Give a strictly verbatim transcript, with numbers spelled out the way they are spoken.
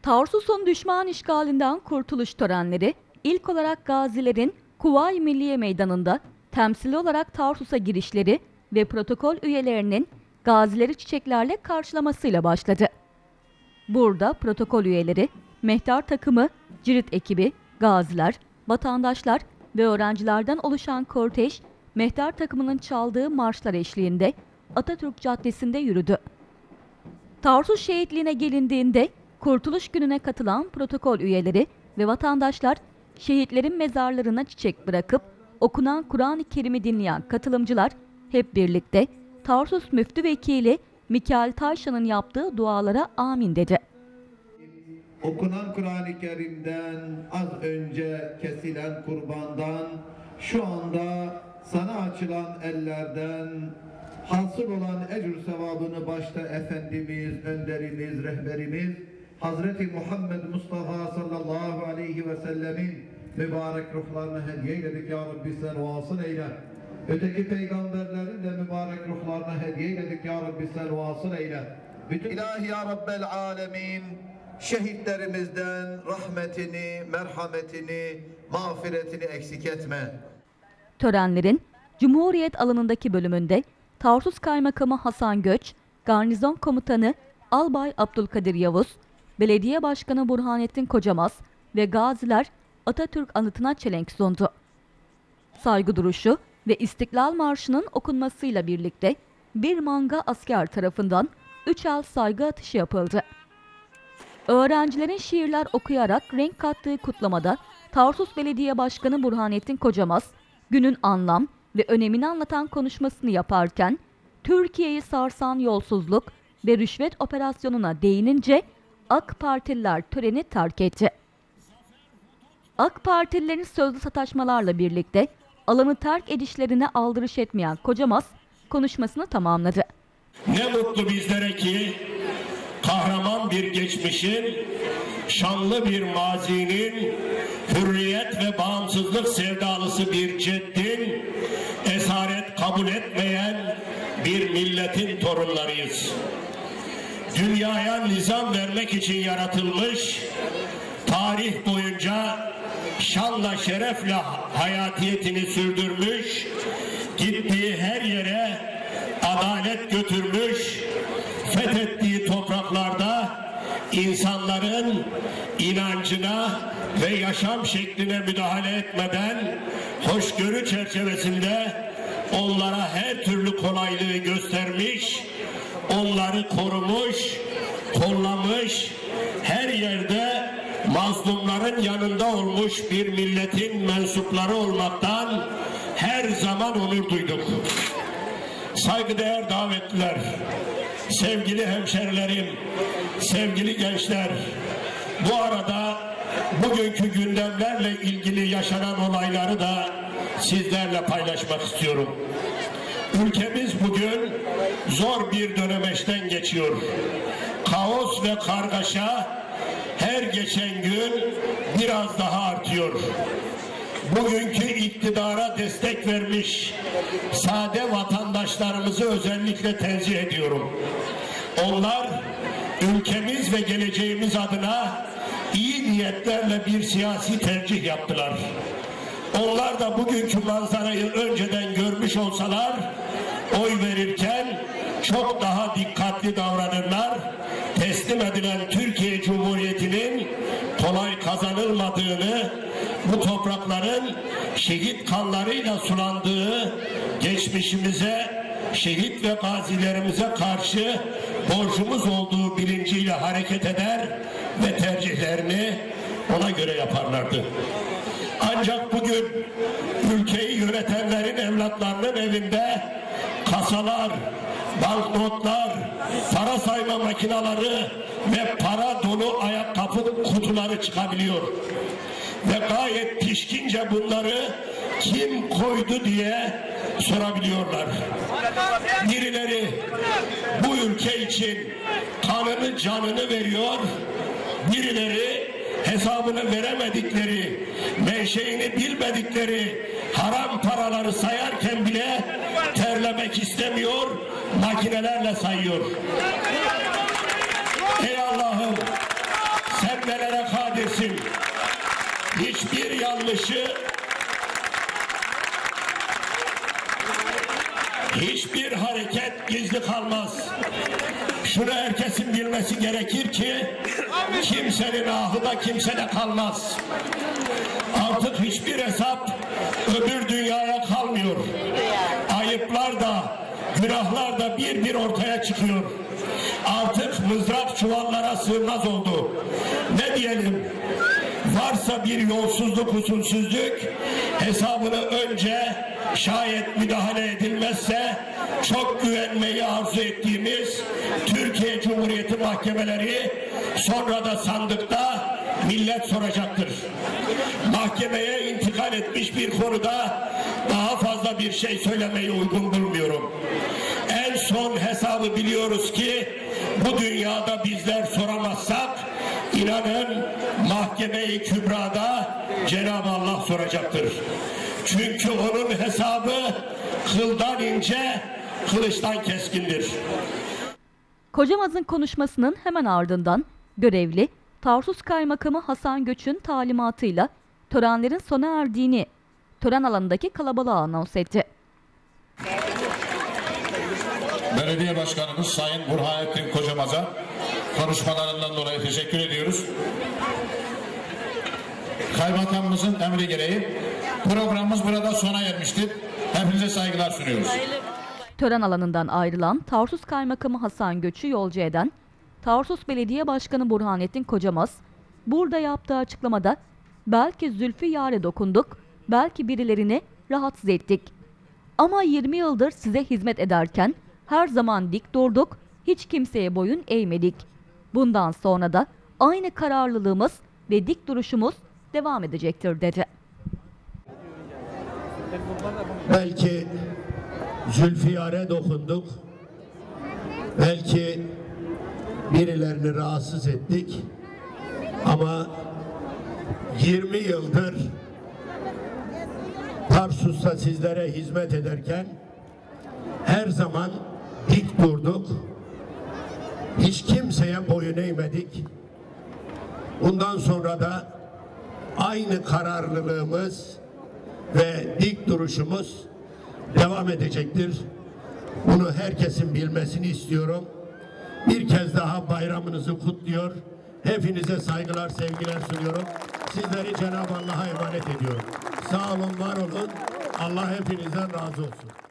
Tarsus'un düşman işgalinden kurtuluş törenleri ilk olarak gazilerin Kuvayi Milliye Meydanı'nda temsili olarak Tarsus'a girişleri ve protokol üyelerinin gazileri çiçeklerle karşılamasıyla başladı. Burada protokol üyeleri, mehter takımı, cirit ekibi, gaziler, vatandaşlar ve öğrencilerden oluşan kortej, mehter takımının çaldığı marşlar eşliğinde Atatürk Caddesi'nde yürüdü. Tarsus şehitliğine gelindiğinde Kurtuluş Günü'ne katılan protokol üyeleri ve vatandaşlar şehitlerin mezarlarına çiçek bırakıp okunan Kur'an-ı Kerim'i dinleyen katılımcılar hep birlikte Tarsus Müftü Vekili Mikail Tayşan'ın yaptığı dualara amin dedi. Okunan Kur'an-ı Kerim'den, az önce kesilen kurbandan, şu anda sana açılan ellerden hasıl olan ecr sevabını başta Efendimiz, önderimiz, rehberimiz Hazreti Muhammed Mustafa sallallahu aleyhi ve sellemin mübarek ruhlarına hediye eyledik ya Rabbi, sen vasıl eyle. Öteki peygamberlerin de mübarek ruhlarına hediye eyledik ya Rabbi, sen vasıl eyle. Bütün İlahi ya Rabbel alemin, şehitlerimizden rahmetini, merhametini, mağfiretini eksik etme. Törenlerin Cumhuriyet alanındaki bölümünde Tarsus Kaymakamı Hasan Göç, Garnizon Komutanı Albay Abdülkadir Yavuz, Belediye Başkanı Burhanettin Kocamaz ve gaziler Atatürk anıtına çelenk sundu. Saygı duruşu ve İstiklal Marşı'nın okunmasıyla birlikte bir manga asker tarafından üç el saygı atışı yapıldı. Öğrencilerin şiirler okuyarak renk kattığı kutlamada Tarsus Belediye Başkanı Burhanettin Kocamaz, günün anlam ve önemini anlatan konuşmasını yaparken Türkiye'yi sarsan yolsuzluk ve rüşvet operasyonuna değinince AK Partililer töreni terk etti. AK Partililerin sözlü sataşmalarla birlikte alanı terk edişlerine aldırış etmeyen Kocamaz konuşmasını tamamladı. Ne mutlu bizlere ki kahraman bir geçmişin, şanlı bir mazinin, hürriyet ve bağımsızlık sevdalısı bir ceddin, esaret kabul etmeyen bir milletin torunlarıyız. Dünyaya nizam vermek için yaratılmış, tarih boyunca şanla şerefle hayatiyetini sürdürmüş, gittiği her yere adalet götürmüş, fethettiği topraklarda insanların inancına ve yaşam şekline müdahale etmeden hoşgörü çerçevesinde onlara her türlü kolaylığı göstermiş, onları korumuş, kollamış, her yerde mazlumların yanında olmuş bir milletin mensupları olmaktan her zaman onur duyduk. Saygıdeğer davetliler, sevgili hemşerilerim, sevgili gençler, bu arada bugünkü gündemlerle ilgili yaşanan olayları da sizlerle paylaşmak istiyorum. Ülkemiz bugün zor bir dönemeçten geçiyor. Kaos ve kargaşa her geçen gün biraz daha artıyor. Bugünkü iktidara destek vermiş sade vatandaşlarımızı özellikle tenzih ediyorum. Onlar ülkemiz ve geleceğimiz adına iyi niyetlerle bir siyasi tercih yaptılar. Onlar da bugünkü manzarayı önceden görmüş olsalar oy verirken çok daha dikkatli davranırlar. Teslim edilen Türkiye Cumhuriyeti'nin kolay kazanılmadığını, bu toprakların şehit kanlarıyla sulandığı geçmişimize, şehit ve gazilerimize karşı borcumuz olduğu bilinciyle hareket eder ve tercihlerini ona göre yaparlardı. Ancak bugün ülkeyi yönetenlerin evlatlarının evinde kasalar, banknotlar, para sayma makineleri ve para dolu ayakkabı kutuları çıkabiliyor. Ve gayet pişkince bunları kim koydu diye sorabiliyorlar. Birileri bu ülke için kanını canını veriyor, birileri hesabını veremedikleri, menşeini bilmedikleri haram paraları sayarken bile terlemek istemiyor, makinelerle sayıyor. Ey Allah'ım, sen açılışı hiçbir hareket gizli kalmaz. Şunu herkesin bilmesi gerekir ki kimsenin ahı da kimsede kalmaz. Artık hiçbir hesap öbür dünyaya kalmıyor. Ayıplar da, günahlar da bir bir ortaya çıkıyor. Artık mızrak çuvallara sığmaz oldu. Ne diyelim? Varsa bir yolsuzluk, usulsüzlük, hesabını önce şayet müdahale edilmezse çok güvenmeyi arzu ettiğimiz Türkiye Cumhuriyeti mahkemeleri, sonra da sandıkta millet soracaktır. Mahkemeye intikal etmiş bir konuda daha fazla bir şey söylemeyi uygun bulmuyorum. En son hesabı biliyoruz ki bu dünyada bizler soramazsak inanın mahkeme-i kübrada Cenab-ı Allah soracaktır. Çünkü onun hesabı kıldan ince, kılıçtan keskindir. Kocamaz'ın konuşmasının hemen ardından görevli Tarsus Kaymakamı Hasan Göç'ün talimatıyla törenlerin sona erdiğini tören alanındaki kalabalığa anons etti. Belediye Başkanımız Sayın Burhanettin Kocamaz'a konuşmalarından dolayı teşekkür ediyoruz. Kaymakamımızın emri gereği programımız burada sona ermiştir. Hepinize saygılar sunuyoruz. Tören alanından ayrılan Tarsus Kaymakamı Hasan Göç'ü yolcu eden Tarsus Belediye Başkanı Burhanettin Kocamaz, burada yaptığı açıklamada belki Zülfü Yar'e dokunduk, belki birilerini rahatsız ettik. Ama yirmi yıldır size hizmet ederken her zaman dik durduk, hiç kimseye boyun eğmedik. Bundan sonra da aynı kararlılığımız ve dik duruşumuz devam edecektir dedi. Belki Zülfiyar'e dokunduk, belki birilerini rahatsız ettik ama yirmi yıldır Tarsus'ta sizlere hizmet ederken her zaman dik durduk, hiç kimseye boyun eğmedik. Bundan sonra da aynı kararlılığımız ve dik duruşumuz devam edecektir. Bunu herkesin bilmesini istiyorum. Bir kez daha bayramınızı kutluyor. Hepinize saygılar, sevgiler sunuyorum. Sizleri Cenab-ı Allah'a emanet ediyorum. Sağ olun, var olun. Allah hepinizden razı olsun.